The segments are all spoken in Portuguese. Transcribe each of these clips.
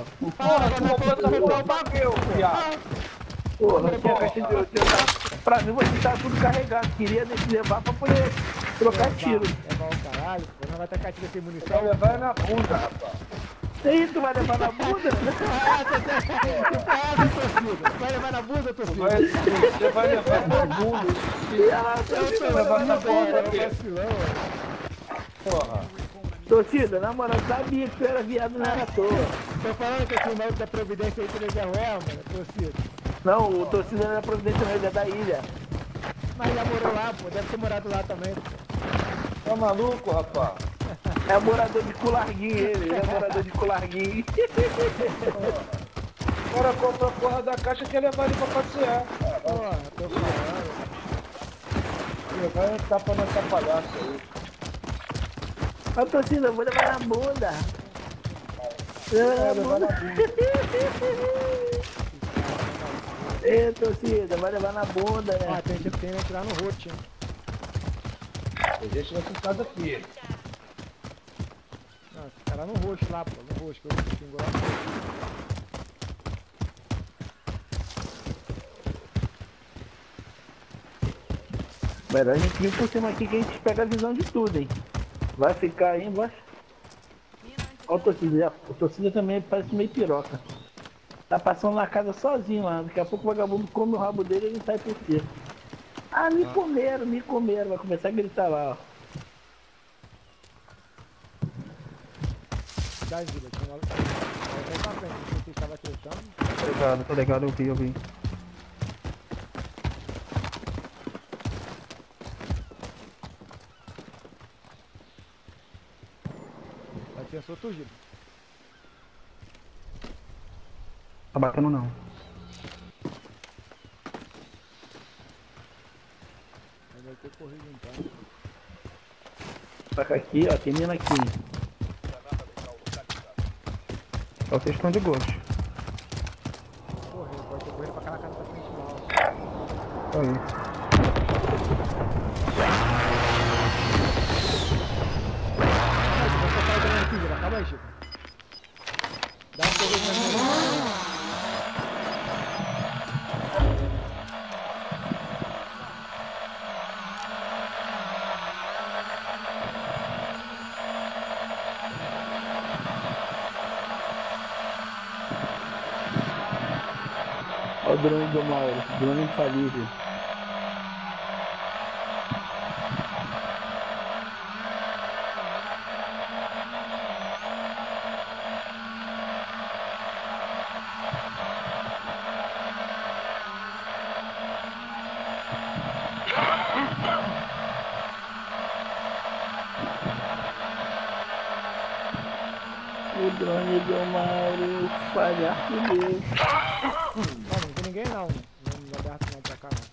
Porra, tu comprou essa porra bagulho, viado. Pô, não tinha caixa de pra mim você tá tudo carregado. Queria levar pra poder trocar tiro. Levar o caralho, pô. Não vai tacar tiro sem munição. Vai levar na bunda, rapaz. E aí, tu vai levar na bunda? Vai levar na bunda, torcida? Você vai levar na bunda. Você vai levar na bunda, porra. Torcida, na moral, sabia que tu era viado, não era à toa. Tô falando que esse maluco da Providência aí também é ruel, mano, torcida. Não, o torcida não era Providência, não, ele é da ilha. Mas já morou lá, pô, deve ter morado lá também. Tá maluco, rapaz? É morador de Cularguinho ele é morador de Cularguinho. O cara comprou a porra da caixa e quer levar ele pra passear. Porra, tô falando. Vai tapa nessa palhaça aí. Ó, torcida, eu vou levar na bunda. Levar na bunda. Ei, torcida, vai levar na bunda, né? Ah, tem que entrar no rote, hein? Tem gente nessa casa aqui. Não, esse cara no roxo lá, pô, no roxo, que eu xingo lá. Melhor a gente vir por cima aqui que a gente pega a visão de tudo, hein? Vai ficar aí embaixo. Ó, o torcida também parece meio piroca. Tá passando na casa sozinho lá. Daqui a pouco o vagabundo come o rabo dele e ele sai por cima. Ah, me comeram. Vai começar a gritar lá, ó. Dá vida, tinha uma... Vai pra frente, não sei se estava acreditando. Tô ligado, eu vi. Vai ter sua turgida. Tá batendo não. Aí vai ter corrido então. Taca aqui, ó, tem mina aqui. Só questão de gosto. Correu, pode ter corrido pra aquela casa pra frente lá, ó. Só isso. Acaba aí, Chico. Dá um pouco de Olha o drone do Mauro, drone infalível. O drone do Mauro, falhar com Deus. Não tem ninguém não. Não aberto não pra cá não.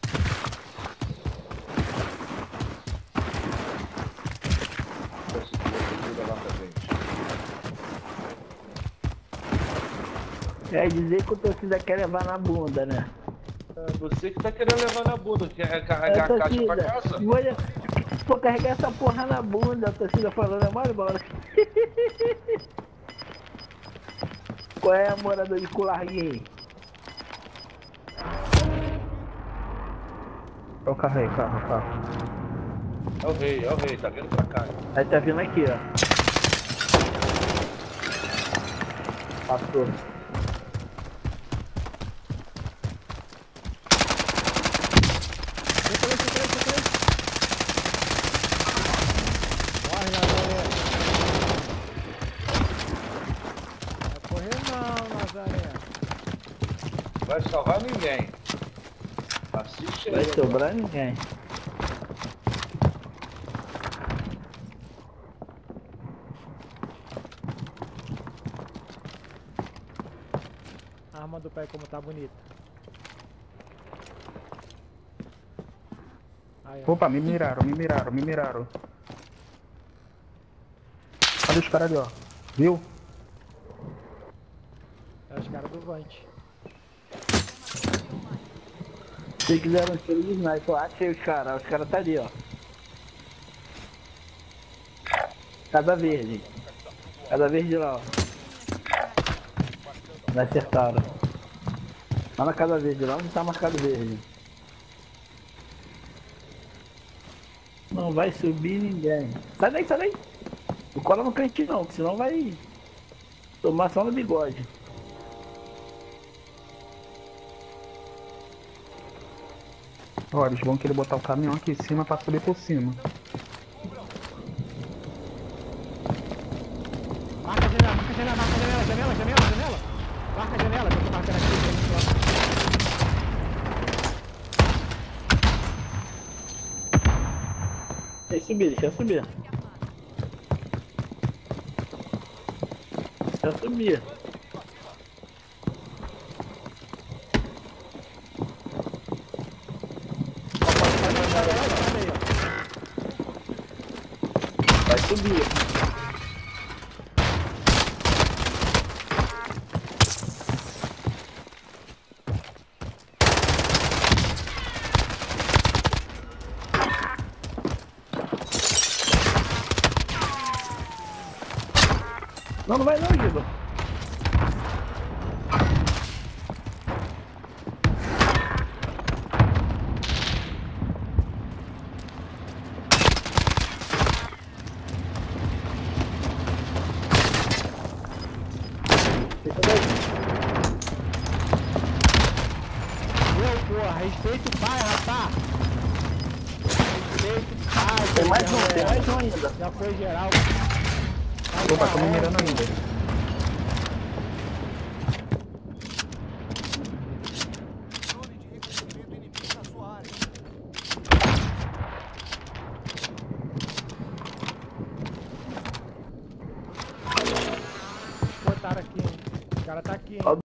Quer dizer que o torcida quer levar na bunda, né? É você que tá querendo levar na bunda, quer carregar a caixa pra casa? Vou carregar essa porra na bunda, a torcida falando, é mole bola. Qual é a morador de Cularguinho? Eu carrei, carro. É o rei, tá vindo pra cá. Aí tá vindo aqui, ó. Passou. Corre lá, galera. Vai correr não, Nazaré. Vai salvar ninguém. Assiste aí. Vai sobrar ninguém. A arma do pé como tá bonita. Aí, ó. Opa, me miraram. Olha os caras ali, ó. Viu? É os caras do Vante. Se quiser um tiro de sniper, eu achei os caras tá ali, ó. Casa verde lá, ó. Não acertaram. Lá na casa verde, lá onde tá marcado verde. Não vai subir ninguém. Sai daí, sai daí. Não cola no cantinho não, que senão vai tomar só no bigode. Ó, eles vão querer botar o caminhão aqui em cima pra subir por cima. Marca a janela, marca a janela, marca a janela, janela, janela, janela. Marca a janela, que eu tô marcando aqui. Deixa eu subir, deixa eu subir. Deixa eu subir. Vai subir. Não, não vai não, Giba. Fica daí. Porra, respeita o pai, rapaz. Respeita o pai. Tem mais um ainda. Já foi geral. Opa, tô me mirando ainda. Botaram aqui, hein? O cara tá aqui, hein?